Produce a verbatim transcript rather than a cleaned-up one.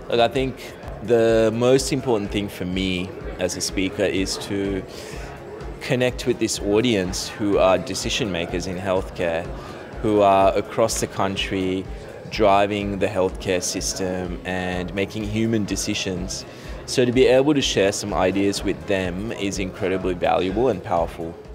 Look, I think the most important thing for me as a speaker is to connect with this audience who are decision makers in healthcare, who are across the country driving the healthcare system and making human decisions. So to be able to share some ideas with them is incredibly valuable and powerful.